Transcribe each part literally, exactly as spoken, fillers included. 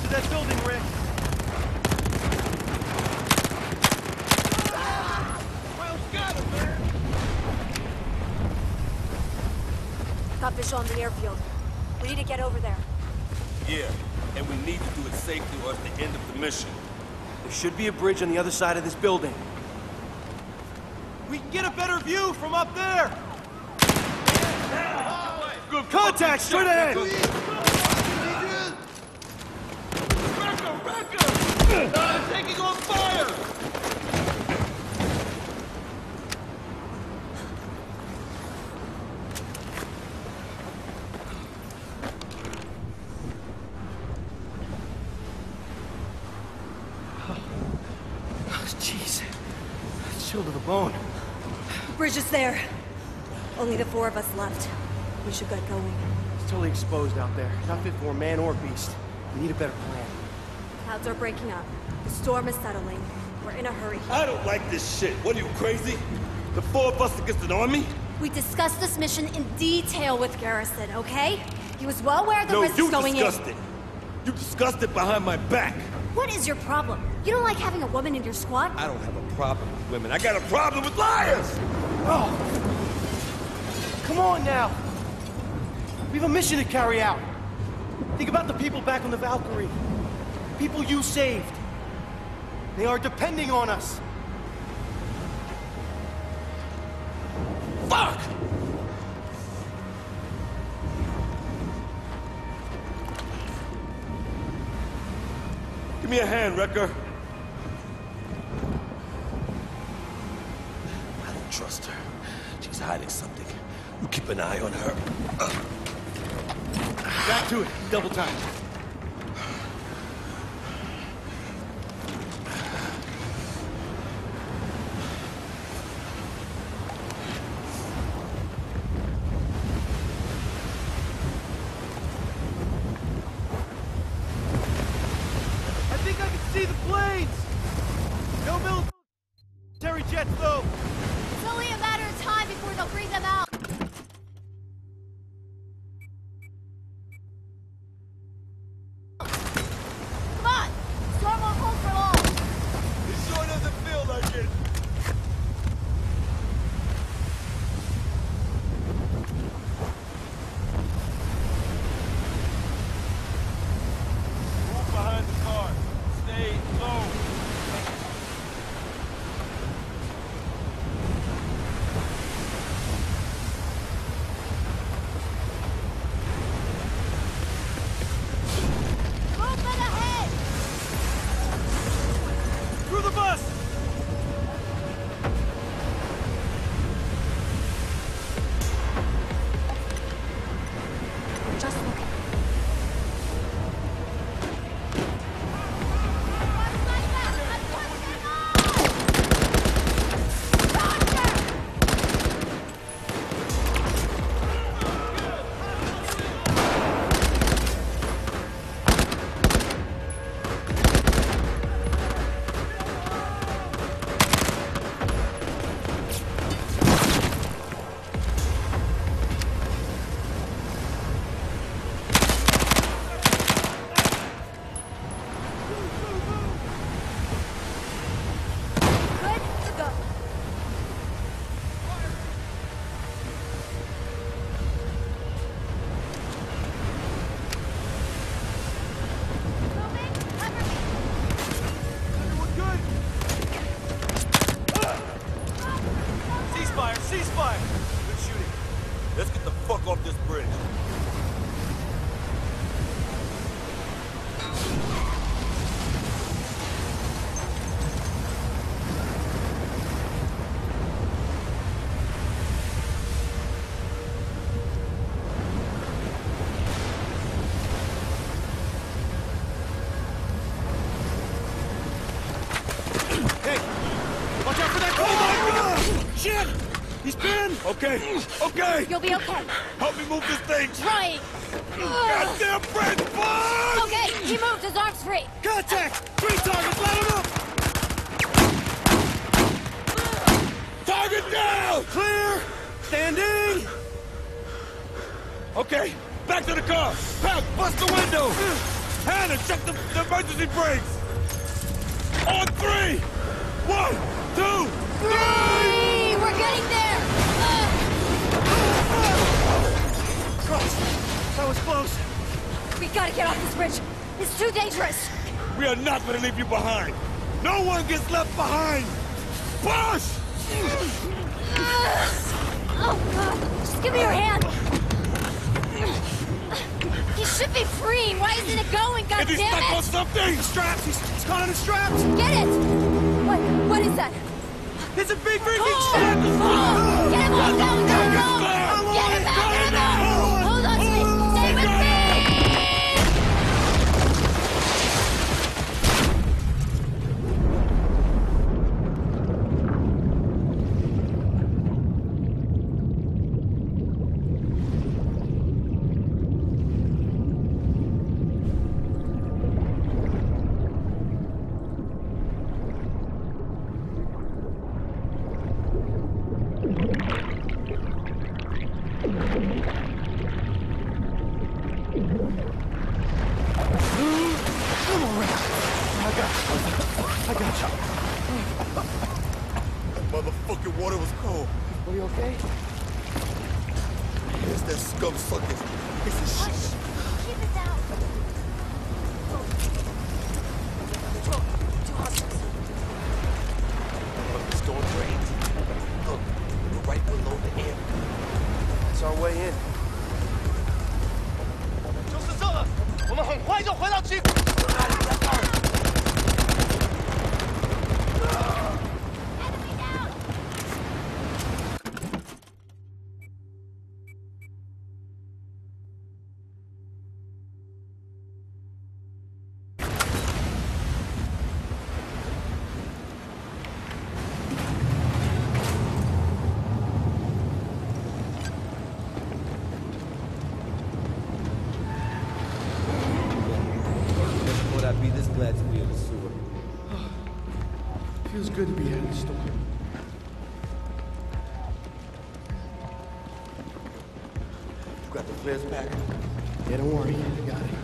to that building, Rick. Well, got him, man. Got visual on the airfield. We need to get over there. Yeah, and we need to do it safely or it's the end of the mission. There should be a bridge on the other side of this building. We can get a better view from up there! Good contact straight ahead! Wrecker! Wrecker! Uh, taking on fire! Jeez. Chill to the bone. The bridge is there. Only the four of us left. We should get going. It's totally exposed out there. Not fit for man or beast. We need a better plan. Clouds are breaking up. The storm is settling. We're in a hurry. I don't like this shit. What are you, crazy? The four of us against an army? We discussed this mission in detail with Garrison, okay? He was well aware of the No, risks you going discussed in. it. You discussed it behind my back. What is your problem? You don't like having a woman in your squad? I don't have a problem with women. I got a problem with liars! Oh! Come on now! We have a mission to carry out. Think about the people back on the Valkyrie. People you saved. They are depending on us. Fuck! Give me a hand, Wrecker. I don't trust her. She's hiding something. You keep an eye on her. Back to it. Double time. I think I can see the planes! No military jets, though! It's only a matter of time before they'll bring them out. Come on! Storm won't hold for long! It sure doesn't feel like it. Move behind the car. Stay low. Movement ahead! Through the bus! Just look. Good to go. Moving, cover me. Everyone good? Ceasefire! Ceasefire! Good shooting. Let's get the fuck off this bridge. Hey! Watch out for that car! Shit! He's pinned! Okay, okay. You'll be okay. Help me move this thing. Trying. Goddamn bridge, fuck! Okay, he moved. His arm's free. Contact! Three targets, light him up! Target down! Clear! Standing! Okay, back to the car. Pack, bust the window. Hannah, check the, the emergency brakes! On three! One, two, Three! We're getting there! Uh, Christ! That was close! we gotta get off this bridge! It's too dangerous! we are not gonna leave you behind! No one gets left behind! Push! Uh, oh, God! Just give me your hand! He should be free! Why isn't it going, Is he stuck on goddammit? something? Straps! He's, he's caught on the straps! Get it! What? What is that? It's a big freaking Oh! strap! Oh! Get him off! Go! Go! Go! Get him out! Get him out! Hold on to me! Stay with me! Motherfucking water was cold. Are you okay? It's that scum sucker. Piece of shit. Keep it down. Control. Two hostiles. Look, the storm drains. Look, we're right below the air. It's our way in. 就是这了，我们很快就回到机。 Would I be this glad to be in the sewer? Feels good to be out of the storm. You got the flares back? Yeah, don't worry. I got it.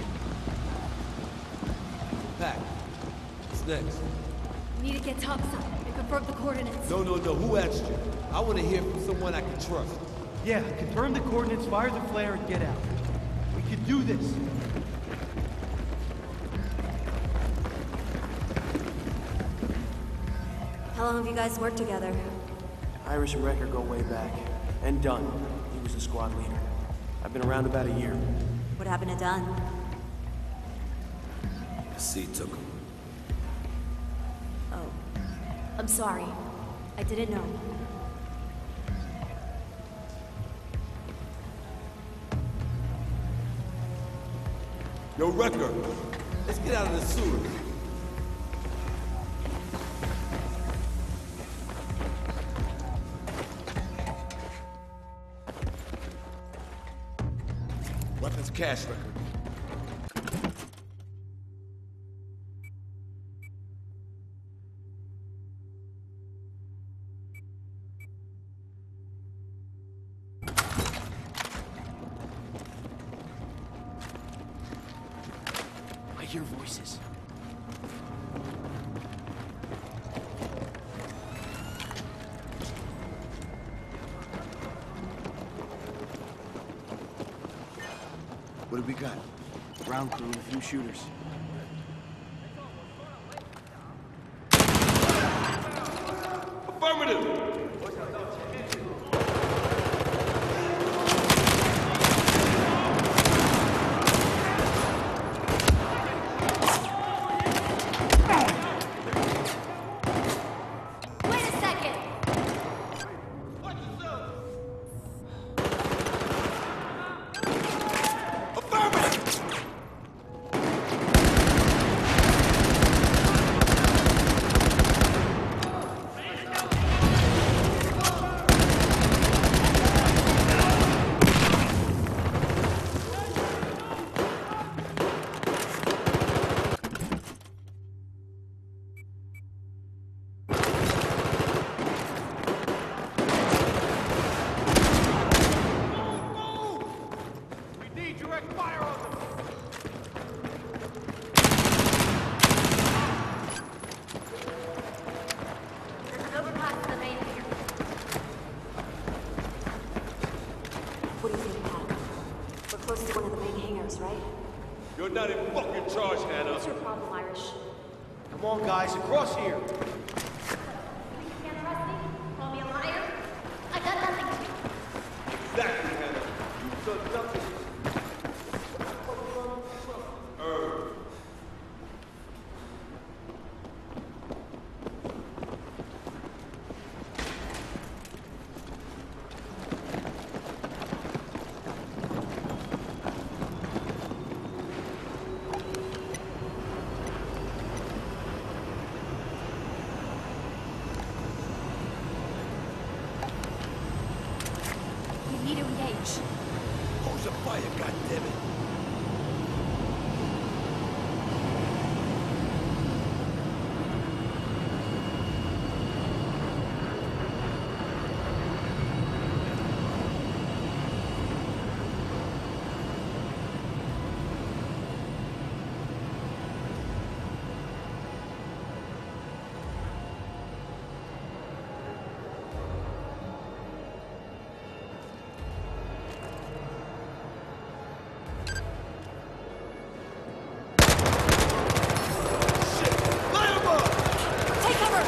Pack. What's next? We need to get topside and confirm the coordinates. No, no, no. Who asked you? I want to hear from someone I can trust. Yeah, confirm the coordinates, fire the flare, and get out. We can do this. How long have you guys worked together? Irish and Wrecker go way back. And Dunn, he was the squad leader. I've been around about a year. What happened to Dunn? The sea took him. Oh. I'm sorry. I didn't know. Yo, Wrecker, let's get out of the sewer. Weapons cache record. I hear voices. What do we got? Ground crew and a few shooters. Affirmative! Wait a second! We need direct fire on them. to the main hangars, right? You're not in fucking charge, Hannah. What's your problem, Irish? Come on, guys, across here. You can't trust me? Call me a liar? I got nothing to do. Exactly, Hannah. You've done nothing. Irv. We need to engage. Hose of fire, goddammit. Take cover!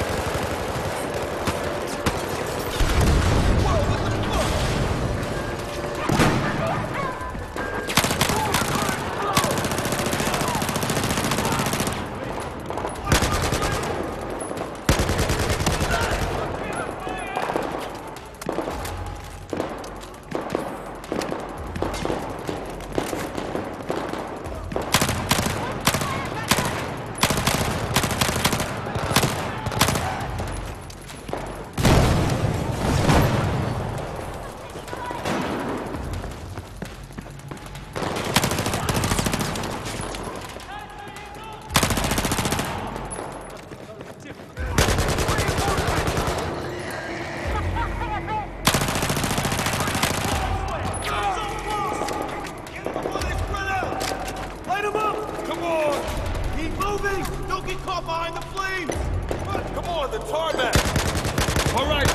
Light him up! Come on! Keep moving! Don't get caught behind the flames! Come on, the tarmac! All right!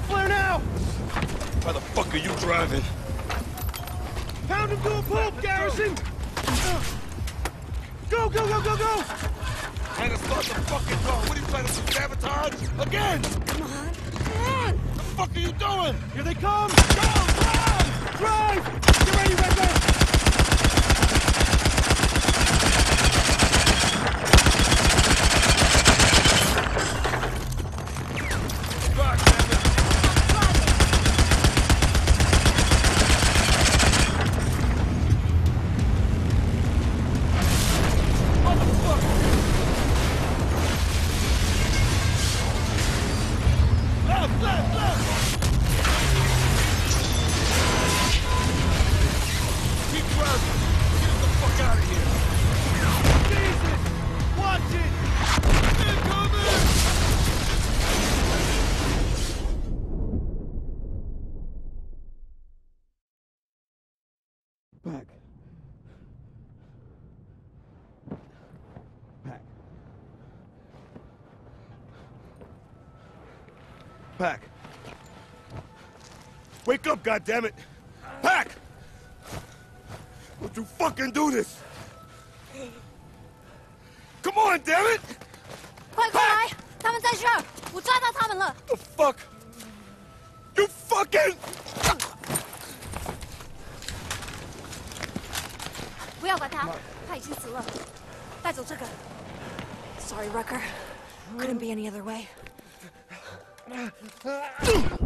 flare now! Why the fuck are you driving? Pound him to a pulp, Garrison! Go, go, go, go, go! And to start the fucking car. What are you trying to do, sabotage? Again! Come on. Come on! What the fuck are you doing? Here they come! Go, drive! Drive! Get ready, Redman! Back, damn it. Left, left, left! Keep driving. Get us the fuck out of here. Jesus! Watch it! Incoming! Back. Back. Pack. Wake up, goddammit! Pack! Don't you fucking do this! Come on, damn it! 快过来！他们在这儿，我抓到他们了。 The fuck? You fucking... 不要管他，他已经死了。带走这个。Sorry, Rucker. Couldn't be any other way.